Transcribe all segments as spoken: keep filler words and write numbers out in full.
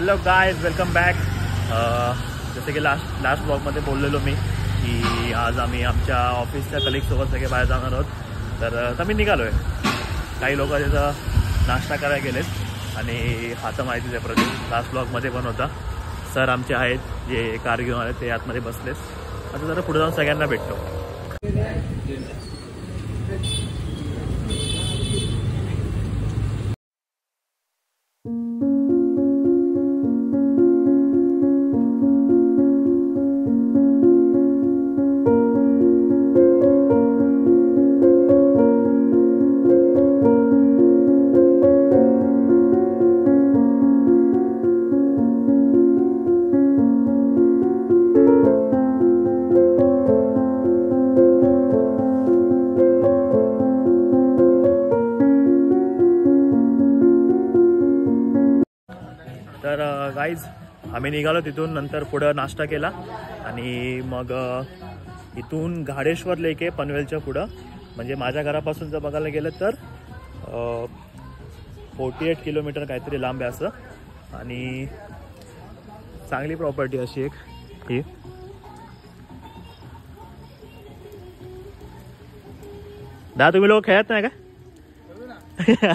Hello guys, welcome back. जसे की last last ब्लॉगमध्ये बोललेलो मी की आज आम्ही आमच्या ऑफिसच्या कलिगसोबत सगळे बाहेर जाणार आहोत। तर आता मी निघालो आहे। काही लोक तिथं नाश्ता करायला गेलेत आणि आता माहितीच आहे प्रदीप लास्ट ब्लॉगमध्ये पण होता। सर आमचे आहेत जे कार घेऊन आले ते आतमध्ये बसलेत। आता जरा पुढे जाऊन सगळ्यांना भेटतो। तर गाईज आम्ही निघालो तिथून, नंतर पुढं नाश्ता केला आणि मग इथून घाडेश्वर लेक आहे पनवेलच्या पुढं। म्हणजे माझ्या घरापासून जर बघायला गेलं तर फोर्टी एट किलोमीटर काहीतरी लांब आहे असं। आणि चांगली प्रॉपर्टी अशी एक ही। दा तुम्ही लोक खेळत नाही का?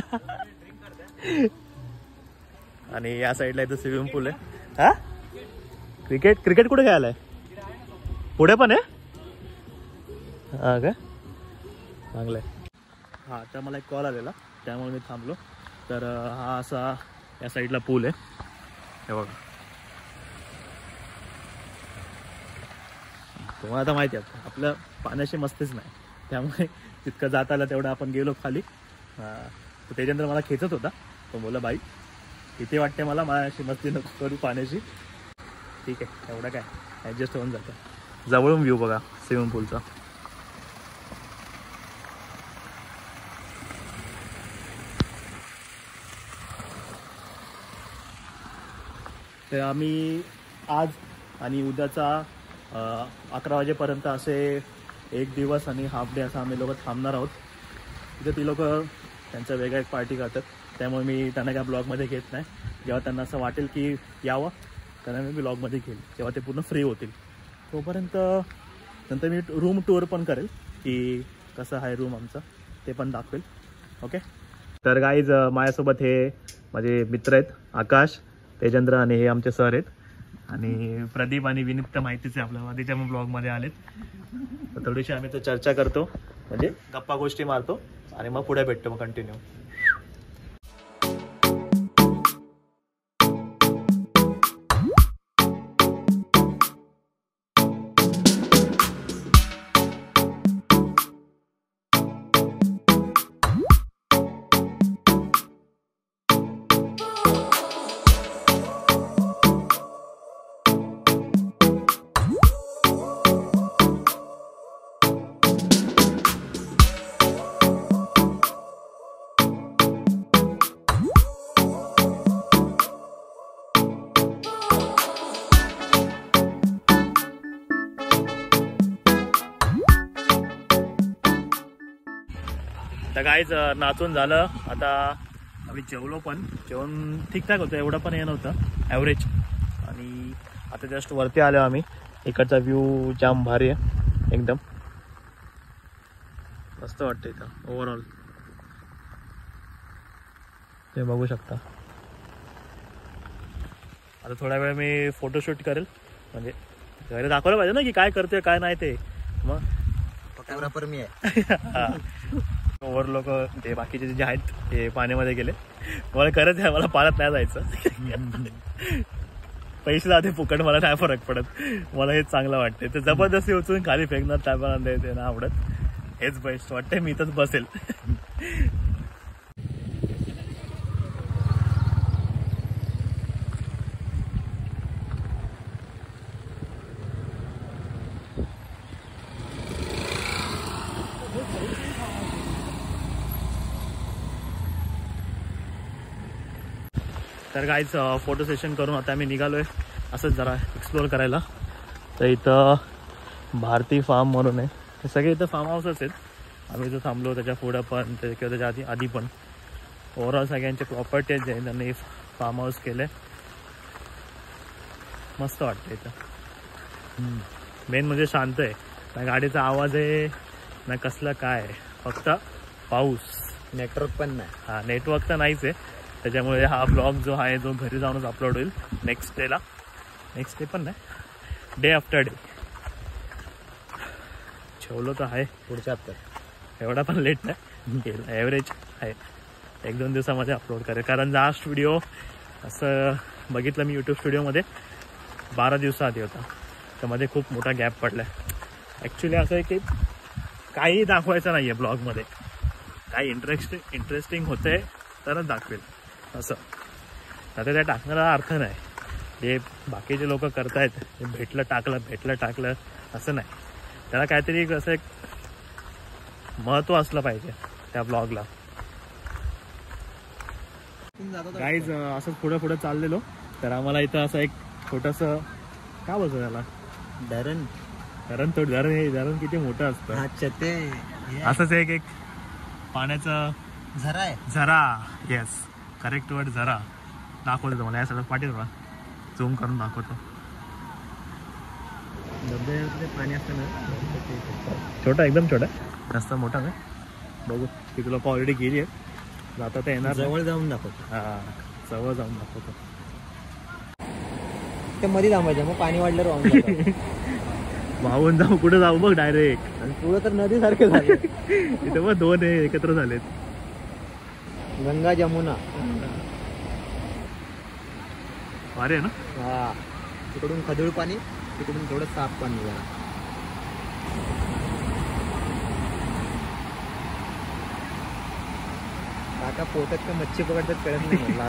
आणि या साईडला इथं स्विमिंग पूल आहे। हा क्रिकेट क्रिकेट कुठे खेळायला आहे? पुढे पण आहे? हा काय चांगलं आहे। हा तर मला एक कॉल आलेला त्यामुळे मी थांबलो। तर हा असा या साईडला पूल आहे, हे बघा। तुम्हाला आता माहिती आहे आपलं पाण्याशी मस्तीच नाही, त्यामुळे तितकं जात आलं तेवढं आपण गेलो खाली। तर त्याच्यानंतर मला खेचत होता तो, बोला बाई इथे वाटते मला माझ्याशी मस्ती नको करू पाण्याची। ठीक आहे, एवढं काय ॲडजस्ट होऊन जातं। जवळून व्ह्यू बघा स्विमिंग पूलचा। तर आम्ही आज आणि उद्याचा अकरा वाजेपर्यंत असे एक दिवस आणि हाफ डे असं आम्ही लोक थांबणार आहोत। तिथे ती लोक त्यांचं वेगळं एक पार्टी करतात, त्यामुळे मी त्यांना काय ब्लॉगमध्ये घेत नाही। जेव्हा त्यांना असं वाटेल की यावं त्यांना मी ब्लॉगमध्ये घेईल, तेव्हा ते पूर्ण फ्री होतील। तोपर्यंत नंतर मी रूम टूर पण करेल की कसं आहे रूम आमचा, ते पण दाखवेल। ओके, तर गाईज माझ्यासोबत हे माझे मित्र आहेत, आकाश, तेजेंद्र आणि हे आमचे सर आहेत। आणि प्रदीप आणि विनीत तर माहितीच आहे आपल्याला, त्याच्या मग ब्लॉगमध्ये आलेत। तर थोडीशी आम्ही तर चर्चा करतो, म्हणजे गप्पा गोष्टी मारतो आणि मग पुढे भेटतो मग कंटिन्यू। तर गाईज नाचून झालं, आता आम्ही जेवलो पण, जेवण ठीकठाक होतं, एवढं पण हे नव्हतं, ॲव्हरेज। आणि आता जस्ट वरती आलो आम्ही। इकडचा व्ह्यू जाम भारी आहे, एकदम मस्त वाटतं इथं ओव्हरऑल, ते बघू शकता। आता थोड्या वेळ मी फोटोशूट करेल, म्हणजे घरी दाखवलं पाहिजे ना की काय करतोय काय नाही ते, मग फोटोग्राफर मी आहे। ओव्हर लोक ते बाकीचे जे आहेत ते पाण्यामध्ये गेले। मला खरंच आहे, मला पाण्यात नाही जायचं। पैसे जाते फुकट, मला काय फरक पडत, मला हेच चांगलं वाटते। ते जबरदस्ती उचलून खाली फेकणार त्या पण ते ना आवडत, हेच बेस्ट वाटते। मी इथंच बसेल। तर गाईज फोटो सेशन करून आता मी निघालोय असंच जरा एक्सप्लोर करायला। तर इथं भारती फार्म म्हणून आहे, हे सगळे इथं फार्म हाऊसच आहेत। आम्ही जो थांबलो त्याच्या पुढं पण ते किंवा त्याच्या आधी आधी पण ओव्हरऑल सगळ्यांचे प्रॉपर्टीज आहेत, त्यांनी फार्म हाऊस केले। मस्त वाटतं इथं. मेन म्हणजे शांत आहे, ना गाडीचा आवाज आहे ना कसलं काय आहे, फक्त पाऊस. नेटवर्क पण नाही. हा नेटवर्क तर नाहीच आहे, त्याच्यामुळे हा ब्लॉग जो आहे जो घरी जाऊनच अपलोड होईल नेक्स्ट डेला. नेक्स्ट डे पण नाही, डे आफ्टर डे. ठेवलो तर आहे पुढच्या हप्त्यात, एवढा पण लेट नाही, ॲव्हरेज आहे. एक दोन दिवसामध्ये अपलोड करेल, कारण लास्ट व्हिडिओ असं बघितलं मी यूट्यूब स्टुडिओमध्ये बारा दिवसाआधी होता, त्यामध्ये खूप मोठा गॅप पडला आहे. ॲक्च्युली असं आहे की काही दाखवायचं नाही आहे ब्लॉगमध्ये, काही इंटरेस्टिंग इंटरेस्टिंग होतं आहे तरच दाखवेल असं. आता त्या टाकण्याला अर्थ नाही, जे बाकीचे लोक करतायत ते भेटलं टाकलं भेटलं टाकलं असं नाही. त्याला काहीतरी असं एक महत्त्व असलं पाहिजे त्या ब्लॉगला. गाईज असंच पुढं पुढं चाललेलो तर आम्हाला इथं असं एक छोटंसं काय बोलतो त्याला, धरण. धरण तो धरण हे धरण किती मोठं असतं. अच्छा ते असंच एक एक पाण्याचं झरा आहे. झरा, येस करेक्ट वर्ड झरा. दाखवतो तुम्हाला या सगळं पाठी बघा, झूम करून दाखवतो. धबधब्यामध्ये पाणी असतं ना, छोटा एकदम छोटा, जास्त मोठा नाही. बघू तिथे लोक ऑलरेडी गेली आहेत, जाता तर येणार. जवळ जाऊन दाखवतो. हां जवळ जाऊन दाखवतो. ते मध्ये थांबायचं, मग पाणी वाढल्यावर वाहून वाहून जाऊ कुठं जाऊ बघ डायरेक्ट. आणि पुढं तर नदी सारखं झालं. इथे मग दोन हे एकत्र झालेत, गंगा जमुना. भारी आहे ना. हा तिकडून खदूळ पाणी, तिकडून थोडं साफ पाणी जरा. काका पोटात का मच्छी पकडतात कळत नाही मला.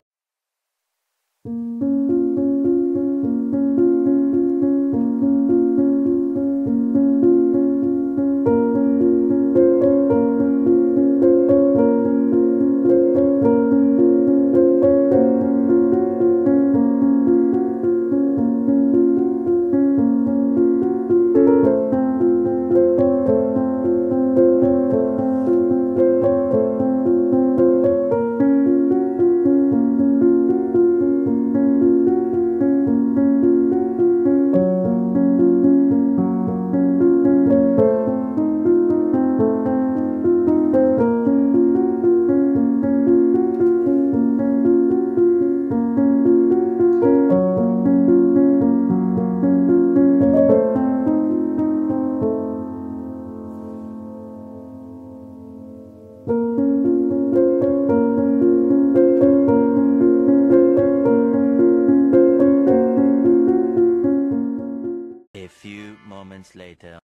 later.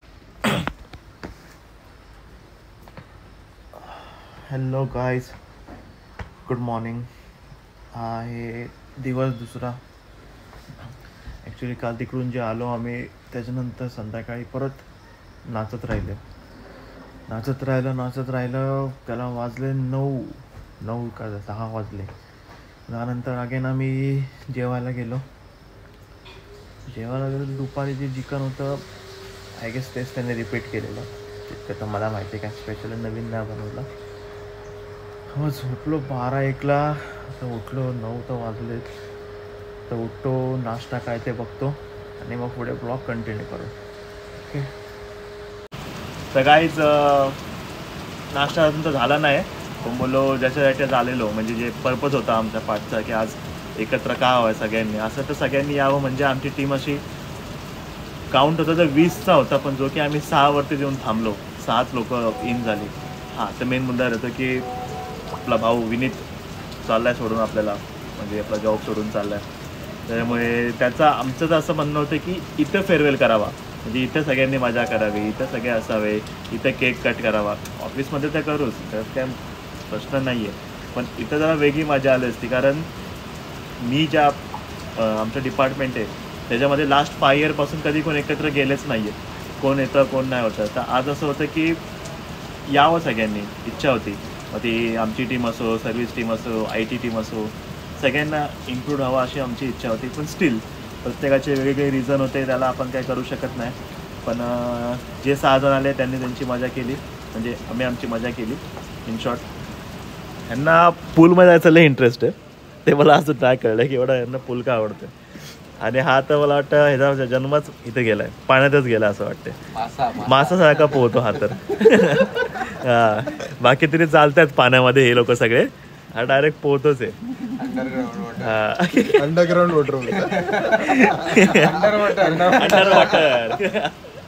Hello guys, good morning. आहे दिवस दुसरा. ॲक्च्युली काल तिकडून जे आलो आम्ही त्याच्यानंतर संध्याकाळी परत नाचत राहिलो नाचत राहिलं नाचत राहिलं त्याला वाजले नऊ नऊ का दहा वाजले. त्यानंतर अगेन आम्ही जेवायला गेलो जेवायला गेलो दुपारी जे चिकन होतं आय गेस तेच त्याने रिपीट केलेलं. तितकं तर मला माहिती काय स्पेशल नवीन नाही बनवलं. मग झोपलो बारा एकला. आता उठलो नऊ तर वाजलेत. तर उठतो, नाश्ता काय ते बघतो आणि मग पुढे ब्लॉग कंटिन्यू करू. ओके. तर काहीच नाश्ता अजून तर झाला नाही. पण बोललो ज्याच्यासाठी आलेलो म्हणजे जे पर्पज होता आमच्या पाठचा की आज एकत्र का हवं आहे सगळ्यांनी. असं तर सगळ्यांनी यावं म्हणजे आमची टीम अशी काउंट होता तर वीसचा होता पण जो की आम्ही सहावरती येऊन थांबलो. सहाच लोक इन झाली. हां, तर मेन मुद्दा होतो की आपला भाऊ विनीत चालला आहे सोडून आपल्याला, म्हणजे आपला जॉब सोडून चालला आहे. त्यामुळे त्याचं आमचं तर असं म्हणणं होतं की इथं फेअरवेल करावा, म्हणजे इथं सगळ्यांनी मजा करावी, इथं सगळे असावे, इथं केक कट करावा. ऑफिसमध्ये तर करूच, त्यात काय प्रश्न नाही आहे, पण इथं जरा वेगळी मजा आली असती. कारण मी ज्या आमचं डिपार्टमेंट आहे त्याच्यामध्ये लास्ट फाय इयरपासून कधी कोण एकत्र गेलेच नाही आहे. कोण येतं कोण नाही होतं. तर आज असं होतं की यावं सगळ्यांनी, इच्छा होती. मग ती आमची टीम असो, सर्व्हिस टीम असो, आय टी टीम असो, सगळ्यांना इन्क्लूड व्हावं अशी आमची इच्छा होती. पण स्टील प्रत्येकाचे वेगवेगळे रिझन होते, त्याला आपण काही करू शकत नाही. पण जे सहा जण आले त्यांनी त्यांची मजा केली, म्हणजे आम्ही आमची मजा केली. इन शॉर्ट यांना पूलमध्ये जायचं लय इंटरेस्ट आहे. ते मला असं काय कळलं की एवढा यांना पूल का आवडतं. आणि हा तर मला वाटतं ह्याचा जन्मच इथे गेलाय, पाण्यातच गेला असं वाटतं. मासा मासासारखा पोहतो हा तर. हा बाकी तरी चालतात पाण्यामध्ये हे लोक सगळे, हा डायरेक्ट पोहतोच आहे. Underground water under water under water.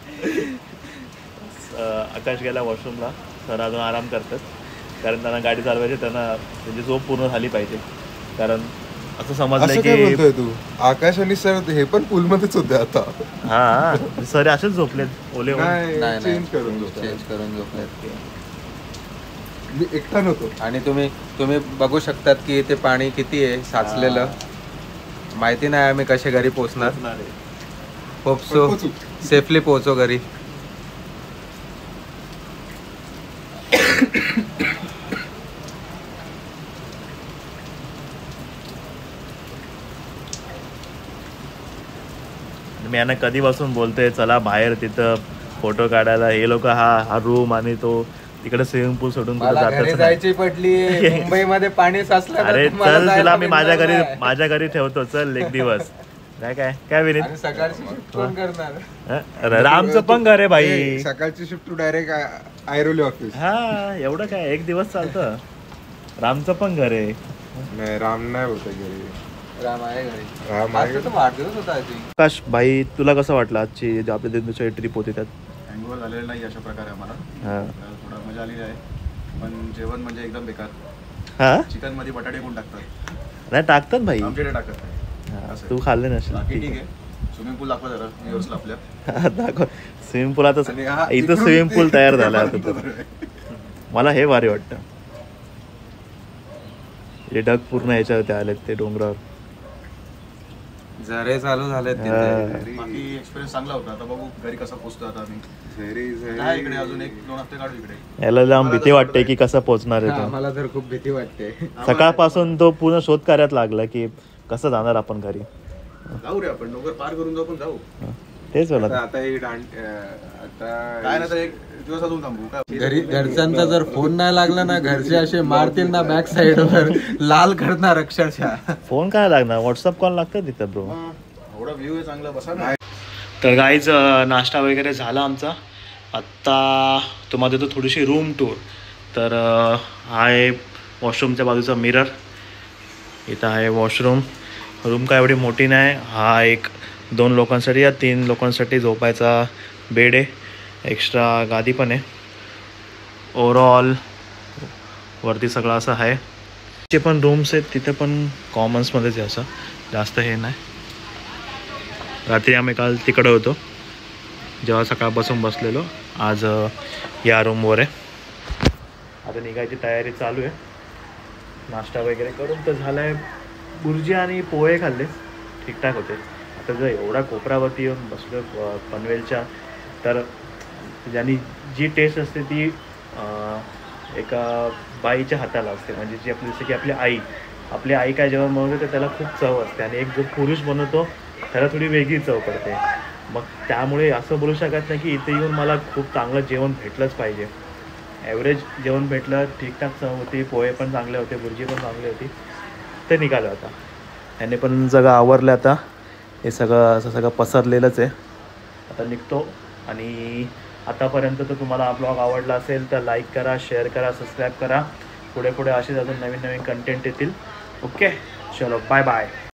Akash गेला वॉशरूमला, सर अजून आराम करतात कारण त्यांना गाडी चालवायची, त्यांना म्हणजे झोप पूर्ण झाली पाहिजे. कारण असं समजलं असं काय की बोलतोय तू? आकाश आणि सर हे पण पूल मध्येच होते आता. हा सर असेच झोपलेत ओले होऊन. नाही चेंज करून झोपले. चेंज करून झोपले. मी एकटा नव्हतो. आणि तुम्ही तुम्ही बघू शकतात की इथे पाणी किती आहे साचलेलं. माहिती नाही आम्ही कसे घरी पोहोचणार. पोहोचो पोहोचू. सेफली पोहोचो घरी. मी यांना कधीपासून बोलतोय चला बाहेर तिथं फोटो काढायला, हे लोक हा हा रूम आणि तो तिकडे स्विमिंग पूल सोडून कुठे मला घरी जातच नाही. जायची पडली. मुंबईमध्ये पाणी साचलं तर अरे तुम्हाला चल जायला तुला मी माझ्या भेटणार घरी नाही. माझ्या घरी ठेवतो, चल एक दिवस. काय काय काय विनीत? आणि सकाळची shift कोण करणार? हं? रामचं पण घर आहे भाई. ए, सकाळची शिफ्ट तू डायरेक्ट आयरोली ऑफिस. हा एवढं काय एक दिवस चालतं. रामचं पण घर आहे. नाही राम नाही होत घरी. राम आहे घरी. राम आज आहे. तर वाढदिवस होता आधी. आकाश भाई तुला कसं वाटलं आजची जी आपल्या दिंडूची ट्रिप होती त्यात? हँगओव्हर झालेलं नाही अशा प्रकारे आम्हाला. हा तर थोडं मजा आलेली आहे, पण जेवण म्हणजे एकदम बेकार. हा चिकन मध्ये बटाटे कोण टाकतात? नाही टाकतात भाई. आमच्याकडे टाकत नाही. हा, तू खाल्ले नसेल. बाकी ठीक ठीक आहे. आहे. स्विमिंग पूल दाखवा जरा व्ह्युअर्सला आपल्या. हा, दाखव स्विमिंग पूल. आता आणि हा इथं इकडून स्विमिंग पूल ते- तयार ते झाला पर्यंत आता. बरं आहे. मला हे भारी वाटतं. हे ढग पूर्ण ह्याच्यावरती आलेत ते डोंगरावर. झरे चालू झालेत तिथे. हा. बाकी एक्सपिरियन्स चांगला होता. आता बघू घरी कसं पोहोचतो आता आम्ही. झरी झरी. आहे इकडे अजून एक दोन हफ्ते काढू इकडे. याला जाम भीती वाटते की कसं पोहोचणार हा, आहे तो. मला तर खूप भीती वाटते. सकाळपासून तो पूर्ण शोध कार्यात लागला की कसं जाणार आपण घरी. जाऊ रे आपण डोंगर पार करून जाऊ पण जाऊ. तेच आता बोला. आता ही दांड अं, काय ना आता तर एक दिवस अजून थांबू काय. घरी घरच्यांचा जर फोन नाही लागला ना, घरचे असे मारतील ना बॅक साइड वर, लाल करणार अक्षरशः. फोन काय लागणार, व्हॉट्सअप कॉल लागतं तिथं ब्रो. हा, एवढा व्ह्यू आहे चांगला, बसा ना. तर गाईज नाश्ता वगैरे झाला आमचा. आत्ता तुम्हाला देतो थोडीशी रूम टूर. तर अं, हा आहे वॉशरूमच्या बाजूचा मिरर. इथं आहे वॉशरूम. रूम काय एवढी मोठी नाही. हा एक दोन लोकांसाठी या तीन लोकांसाठी झोपायचा बेड आहे. एक्स्ट्रा गादी पण आहे. ओव्हरऑल वरती सगळं असं आहे. जे पण रूम्स आहेत तिथे पण कॉमन्समध्येच आहे, असं जास्त हे नाही. रात्री आम्ही काल तिकडे होतो जेव्हा सकाळपासून बसलेलो. आज अ, या रूमवर आहे. आता निघायची तयारी चालू आहे. नाश्ता वगैरे करून तर झाला आहे. बुर्जी आणि पोहे खाल्ले, ठीकठाक होते. आता जर एवढा कोपऱ्यावरती येऊन बसलो अ, पनवेलच्या, तर ज्यांनी जी टेस्ट असते ती अ, एका बाईच्या हाताला असते. म्हणजे जी आपली जसं की आपली आई आपली आई काय जेवण बनवते तर त्याला खूप चव असते, आणि एक जो पुरुष बनवतो त्याला थोडी वेगळी चव पडते. मग त्यामुळे असं बोलू शकत नाही की इथे येऊन मला खूप चांगलं जेवण भेटलंच पाहिजे. ॲव्हरेज जेवण भेटलं, ठीकठाक चव होती, पोहे पण चांगले होते, बुर्जी पण चांगली होती. ते निघालं आता. ह्याने पण सगळं आवरलं. आता हे सगळं असं सगळं पसरलेलंच आहे. आता निघतो. आणि आतापर्यंत तर तुम्हाला हा ब्लॉग आवडला असेल तर लाईक करा, शेअर करा, सबस्क्राईब करा. पुढे पुढे असेच अजून नवीन नवीन कंटेंट येतील. ओके, चलो बाय बाय.